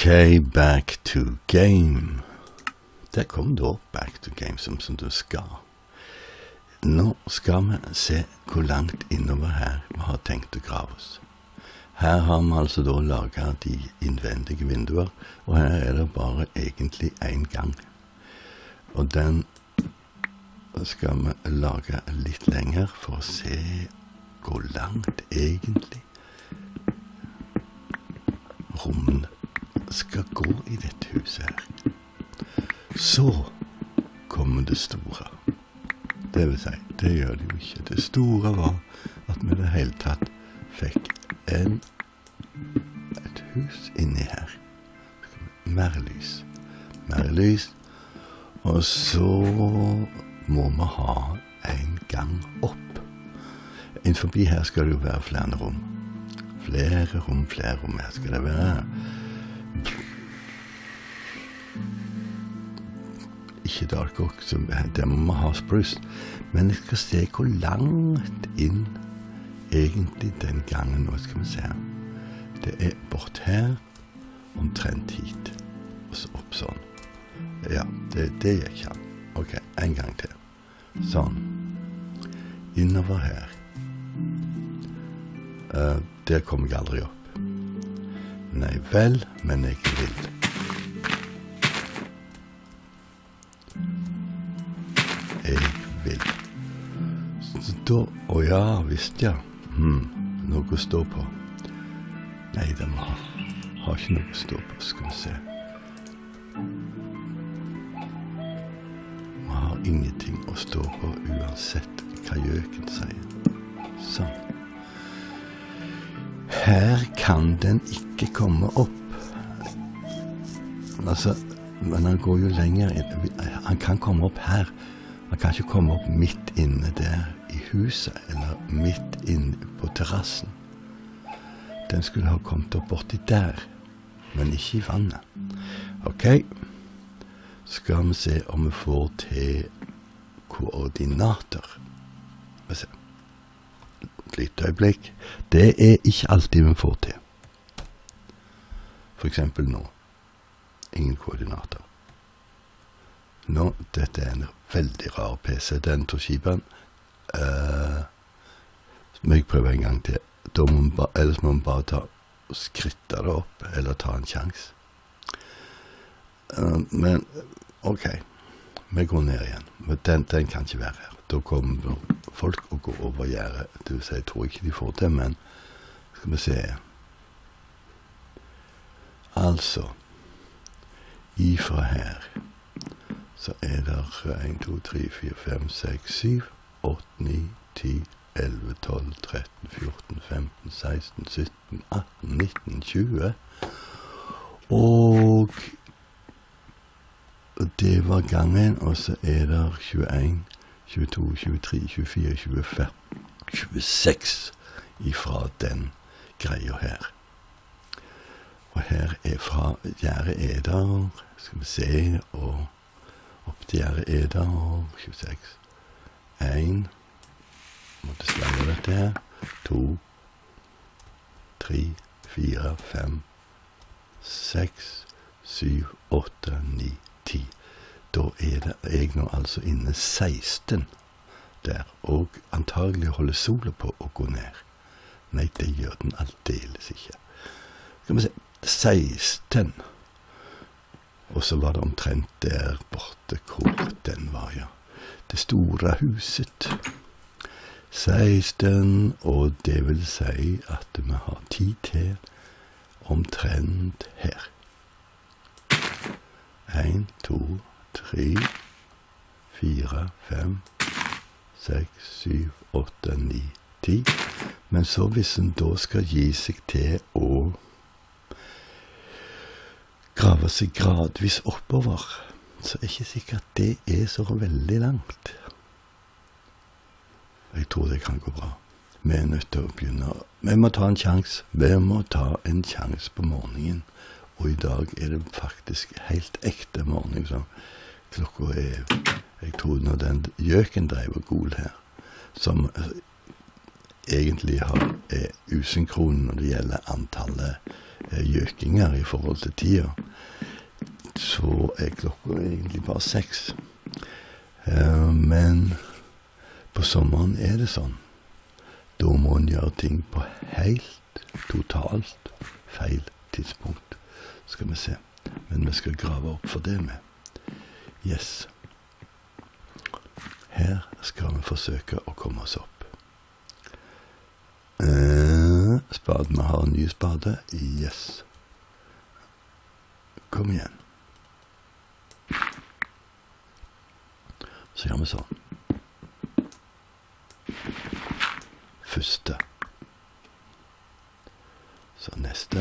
Ok, back to game. Der kom da back to game som du skal. Nå skal vi se hvor langt innover her vi har tenkt å grave oss. Her har vi altså da laget de innvendige vinduer, og her er det bare egentlig en gang. Og den skal vi lage litt lenger for å se hvor langt egentlig rommene skal gå i dette huset her. Så kommer det store. Det vil si, det gjør det jo ikke. Det store var at vi i det hele tatt fikk et hus inni her. Mer lys. Mer lys. Og så må vi ha en gang opp. Innenfor her skal det jo være flere rom. Flere rom. Her skal det være ikke dark oak, det må vi ha spruce. Men jeg skal se hvor langt inn egentlig den gangen nå skal vi se. Det er bort her, omtrent hit, og så opp sånn. Ja, det gjør ikke han. Ok, en gang til. Sånn. Innover her. Der kommer jeg aldri opp. Nei vel, men jeg vil. Jeg vil. Så da, ja, visst ja. Noe å stå på. Nei, de har ikke noe å stå på, skal vi se. Vi har ingenting å stå på uansett hva gjøken sier. Sånn. Her kan den ikke komme opp. Altså, men han går jo lenger inn. Han kan komme opp her. Han kan ikke komme opp midt inne der i huset, eller midt inne på terrassen. Den skulle ha kommet opp borti der, men ikke i vannet. Ok, skal vi se om vi får til koordinater. Vi ser. Et lite øyeblikk. Det er ikke alltid vi får til. For eksempel nå. Ingen koordinater. Nå, dette er en veldig rar PC, den Toshibaen. Men jeg prøver en gang til. Ellers må man bare ta og skritte det opp, eller ta en sjans. Men, ok. Vi går ned igjen. Men den kan ikke være her. Da kommer folk og går over gjerdet. Det vil si, jeg tror ikke de får det, men skal vi se. Altså, ifra her, så er det 1, 2, 3, 4, 5, 6, 7, 8, 9, 10, 11, 12, 13, 14, 15, 16, 17, 18, 19, 20. Og det var gangen, og så er det 21, 22, 23, 24, 25, 26 ifra den greia her. Og her er fra gjerdet er der, skal vi se, og opp til gjerdet er der, 26. 1, måtte slange dette her, 2, 3, 4, 5, 6, 7, 8, 9, 10. Da er det jeg nå altså inne 16 der, og antagelig holder sola på å gå ned. Nei, det gjør den aldeles ikke. Skal vi se, 16. Og så var det omtrent der borte hvor den var, ja. Det store huset. 16, og det vil si at vi har 10 til omtrent her. 1, 2, 3, 4, 5, 6, 7, 8, 9, 10. Men så hvis en da skal gi seg til å grave seg gradvis oppover, så er ikke sikkert det er så veldig langt. Jeg tror det kan gå bra. Vi er nødt til å begynne. Vi må ta en sjans. Vi må ta en sjans på morgenen. Og i dag er det faktisk helt ekte morgen. Så klokka er, jeg tror når den gjøken drev og gol her, som egentlig er usynkron når det gjelder antallet gjøkinger i forhold til tida, så klokka egentlig bare 6. Men på sommeren det sånn. Da må en gjøre ting på helt, totalt feil tidspunkt. Skal vi se. Men vi skal grave opp for det med. Yes. Her skal vi forsøke å komme oss opp. Spaden, vi har en ny spade. Yes. Kom igjen. Så gjør vi sånn. Første. Så neste.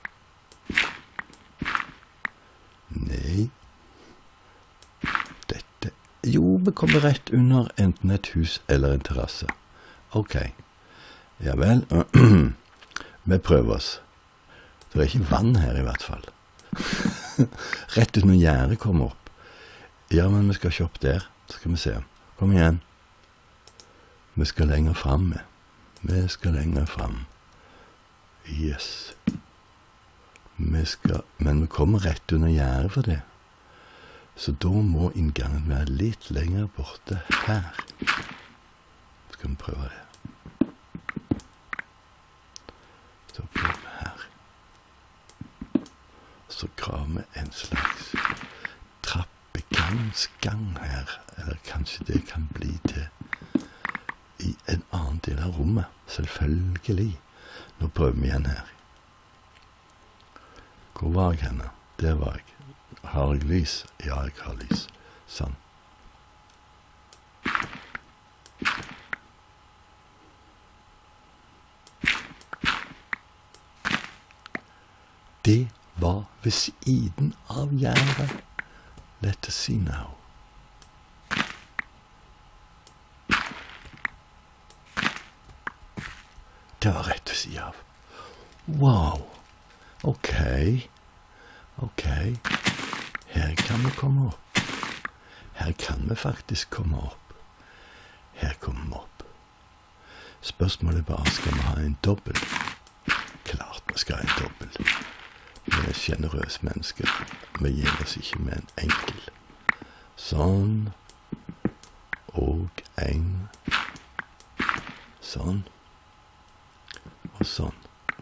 Nei. Dette. Jo, vi kommer rett under enten et hus eller en terrasse. Ok. Ja vel. Vi prøver oss. Det ikke vann her i hvert fall. Rett ut når gjerdet kommer opp. Ja, men vi skal ikke opp der. Skal vi se. Kom igjen. Vi skal lenger fram med. Vi skal lenger fram. Yes. Men vi kommer rett under gjerdet for det. Så da må inngangen være litt lenger borte her. Skal vi prøve det. Så prøver vi her. Så graver vi en slags trappegangsgang her. Eller kanskje det kan bli til i en annen del av rommet. Selvfølgelig. Nå prøver vi igjen her. Hvor var jeg henne? Der var jeg. Har jeg lys? Ja, jeg har lys. Sånn. Det var ved siden av gjerdet. Let us see now. Det var rett ved siden av. Wow. Ok. Her kan vi komme opp. Her kan vi faktisk komme opp. Her kommer vi opp. Spørsmålet bare, skal vi ha en dobbel? Klart vi skal ha en dobbel. Vi generøse mennesker. Vi gir oss ikke med en enkel. Sånn. Og en. Sånn. Og sånn.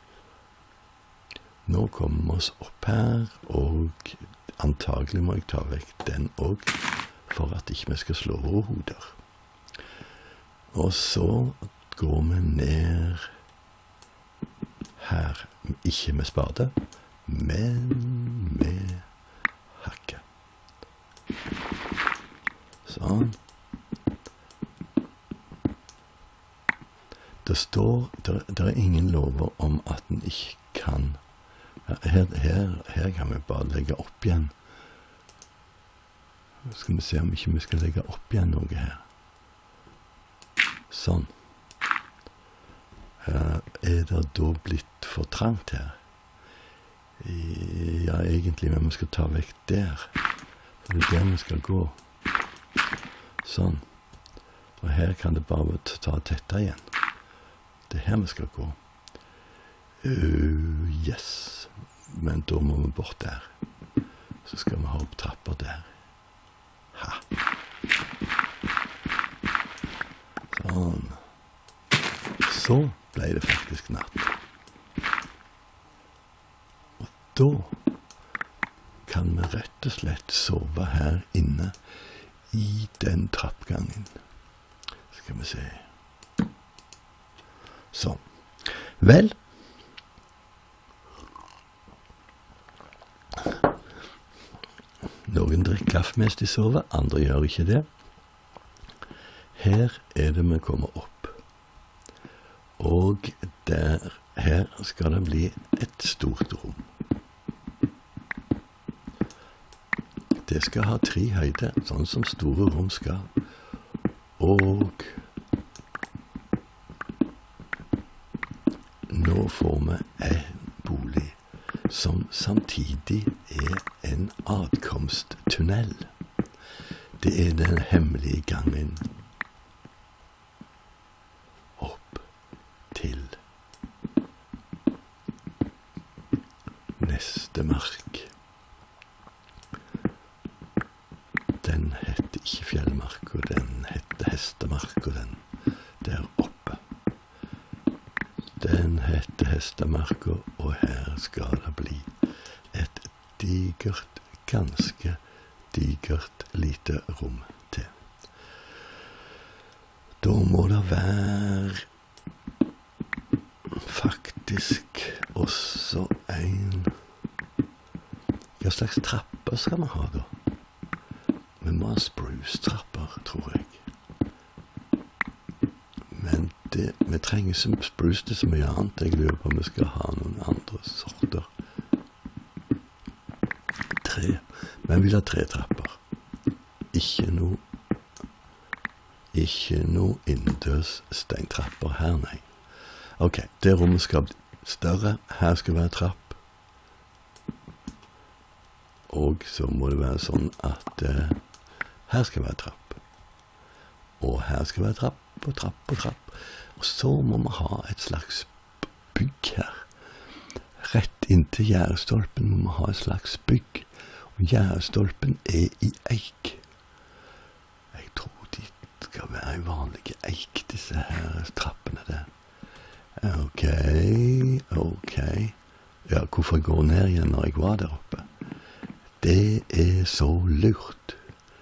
Nå kommer vi oss opp her, og antagelig må jeg ta vekk den også, for at ikke vi skal slå våre hoder. Og så går vi ned her, ikke med spade, men med hakke. Sånn. Det ingen lover om at den ikke kan. Her kan vi bare legge opp igjen. Skal vi se om ikke vi skal legge opp igjen noe her. Sånn. Det da blitt for trangt her? Ja, egentlig, men vi skal ta vekk der. For det der vi skal gå. Sånn. Og her kan det bare ta tettere igjen. Det her vi skal gå. Yes. Men da må vi bort der. Så skal vi ha opp trapper der. Ha. Sånn. Så ble det faktisk natt. Og da kan vi rett og slett sove her inne i den trappgangen. Skal vi se. Sånn. Vel. Noen drikker kaffe mens de sover, andre gjør ikke det. Her det vi kommer opp. Og her skal det bli et stort rom. Det skal ha 3 høyder, sånn som store rom skal. Og nå får vi en bolig som samtidig en adkomsttunnel. Det den hemmelige gangen opp til Fjellmark. Den heter ikke Fjellmark, og den heter Hestemark, og den der oppe. Den heter Hestemarka, og her skal det bli et digert, ganske digert lite rom til. Da må det være faktisk også en... Hva slags trapper skal vi ha da? Vi må ha spruce-trapper, tror jeg. Men vi trenger som spruce til så mye annet. Jeg lurer på om vi skal ha noen andre sorter. Tre. Men vi vil ha 3 trapper. Ikke noe innendørs steintrapper her, nei. Ok, det rommet skal bli større. Her skal være trapp. Og så må det være sånn at her skal være trapp. Og her skal være trapp og trapp og trapp. Og så må vi ha et slags bygg her. Rett inntil gjerdestolpen må vi ha et slags bygg. Og gjerdestolpen er i eik. Jeg tror de skal være i vanlige eik, disse her trappene der. Ok. Ja, hvorfor jeg går ned igjen når jeg var der oppe? Det er så lurt.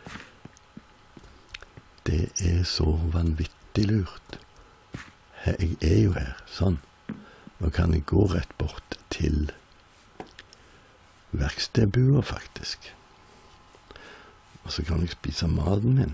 Det er så vanvittig lurt. Jeg er jo her, sånn. Nå kan jeg gå rett bort til verkstedbua, faktisk. Og så kan jeg spise maten min.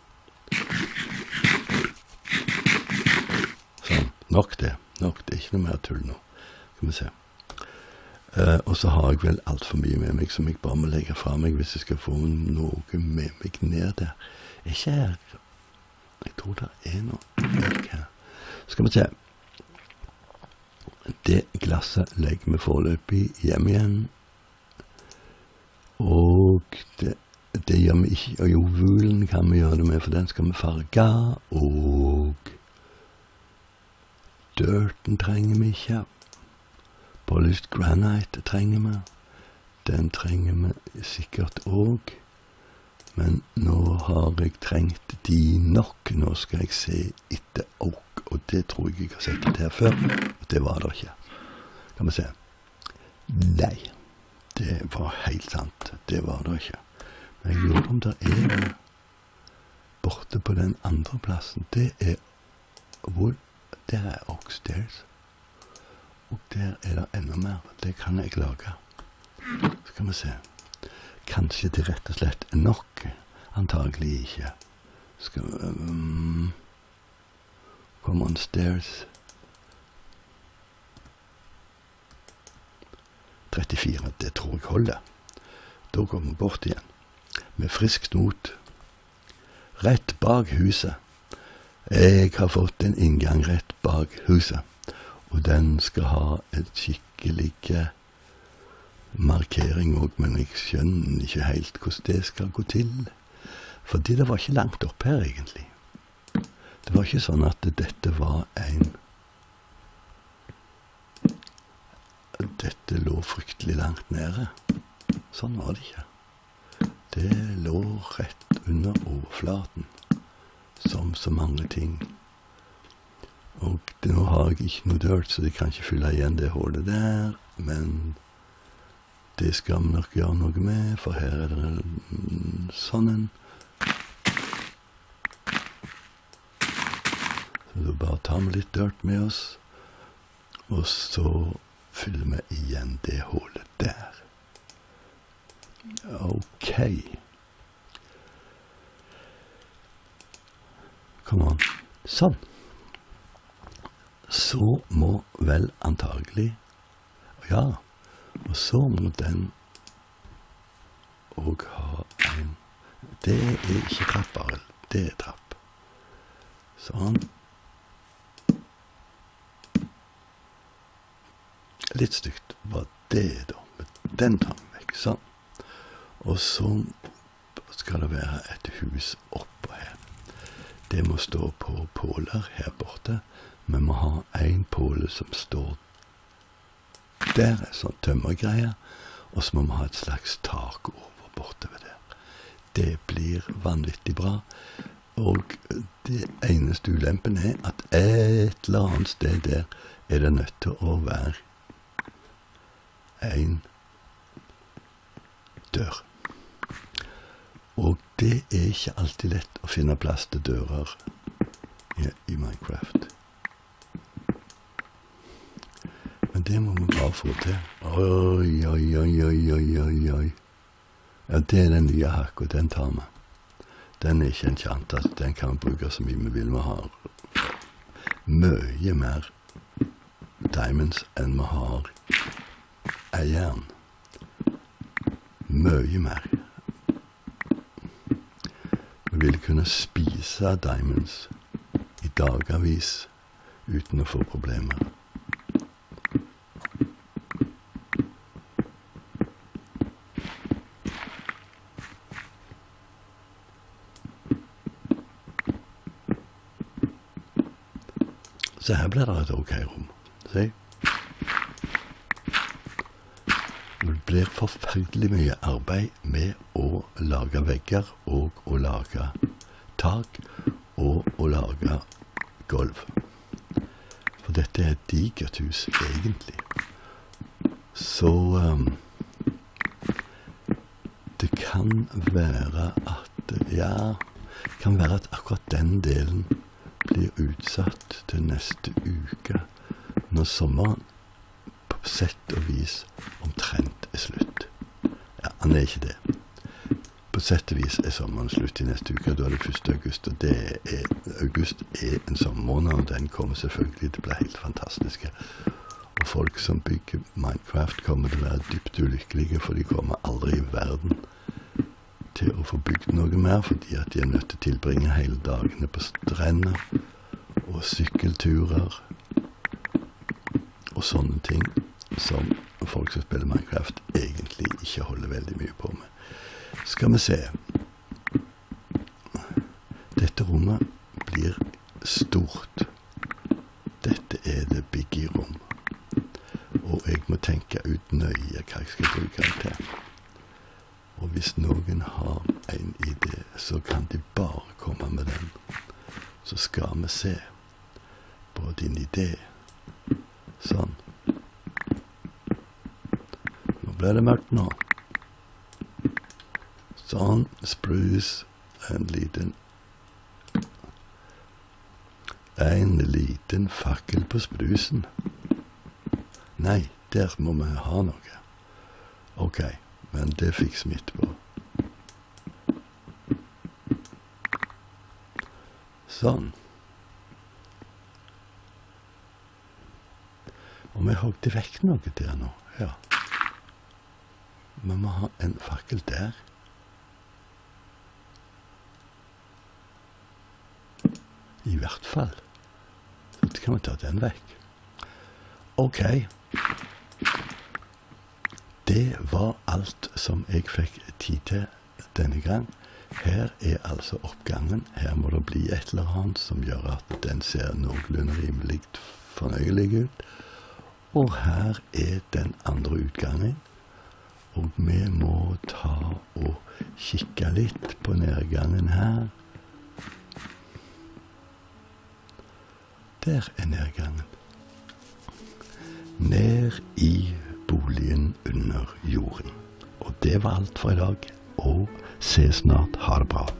Sånn, nok det. Ikke noe mer tull nå. Skal vi se. Og så har jeg vel alt for mye med meg som jeg bare må legge fra meg hvis jeg skal få noe med meg ned der. Ikke her. Jeg tror det er noe her. Skal vi se. Det glasset legger vi foreløpig hjem igjen. Og det gjør vi ikke. Og jo, vulen kan vi gjøre det med, for den skal vi farge. Og dirten trenger vi ikke. Polished granite trenger vi. Den trenger vi sikkert også. Men nå har jeg trengt de nok. Nå skal jeg se etter oak, og det tror jeg har sett det her før. Og det var det ikke. Kan vi se. Nei, det var helt sant. Det var det ikke. Men jeg lurer om det er borte på den andre plassen. Det er hvor der er oak stairs. Og der er det enda mer. Det kan jeg lage. Skal vi se. Kanskje det rett og slett er nok. Antagelig ikke. Skal vi... come on stairs. 34, det tror jeg holder. Da går vi bort igjen. Med frisk not. Rett bak huset. Jeg har fått en inngang rett bak huset. Og den skal ha et skikkelig markering også, men jeg skjønner ikke helt hvordan det skal gå til. Fordi det var ikke langt opp her, egentlig. Det var ikke sånn at dette var en... Dette lå fryktelig langt nede. Sånn var det ikke. Det lå rett under overflaten, som så mange ting. Og nå har jeg ikke noe dirt, så jeg kan ikke fylle igjen det hullet der, men det skal vi nok gjøre noe med, for her er det sånn en. Så da bare tar vi litt dirt med oss, og så fyller vi igjen det hullet der. Ok. Kom an. Sånn. Så må vel antagelig, ja, og så må den og ha en, det er ikke trapp bare, det er trapp. Sånn. Litt stygt var det da, men den tar vi vekk, sånn. Og så skal det være et hus oppå her. Det må stå på påler her borte. Vi må ha en påle som står der, sånn tømmergreier, og så må vi ha et slags tak over bortover der. Det blir vanvittig bra, og det eneste ulempen er at et eller annet sted der er det nødt til å være en dør. Og det er ikke alltid lett å finne plass til dører i Minecraft. Men det må vi bare få til. Oi, oi, oi, oi, oi, oi, oi. Ja, det er den nye hakk, og den tar vi. Den er ikke enchantet, den kan vi bruke så mye vi vil. Vi har mye mer diamonds enn vi har jern. Mye mer. Vi vil kunne spise diamonds i dagavis uten å få problemer. Så her blir det et ok rom. Se. Det blir forferdelig mye arbeid med å lage vegger og å lage tak og å lage gulv. For dette er et digert hus, egentlig. Så det kan være at, akkurat den delen blir utsatt til neste uke, når sommeren på sett og vis omtrent er slutt. Ja, han er ikke det. På sett og vis er sommeren slutt i neste uke, da er det 1. august, og august er en sommermåned, og den kommer selvfølgelig til å bli helt fantastiske. Og folk som bygger Minecraft kommer til å være dypt ulykkelige, for de kommer aldri i verden til å få bygd noe mer, fordi at de er nødt til å tilbringe hele dagene på strender og sykkelturer og sånne ting som folk som spiller Minecraft egentlig ikke holder veldig mye på med. Skal vi se. Dette rommet blir stort. Dette er det biggie-rom. Og jeg må tenke ut nøye hva jeg skal bruke den til. Og hvis noen har en idé, så kan de bare komme med den. Så skal vi se på din idé. Sånn. Nå ble det mørkt nå. Sånn, spruce, en liten fakkel på sprusen. Nei, der må vi ha noe. Ok. Men det fikk smitt på. Sånn. Og vi hogde vekk noe der nå. Ja. Vi må ha en fakkel der. I hvert fall. Så kan vi ta den vekk. Ok. Det var alt som jeg fikk tid til denne gang. Her er altså oppgangen. Her må det bli et eller annet som gjør at den ser noenlunde rimelig fornøyelig ut. Og her er den andre utgangen. Og vi må ta og kikke litt på nedgangen her. Der er nedgangen. Ned i boligen under jorden. Og det var alt for i dag, og se snart. Ha det bra.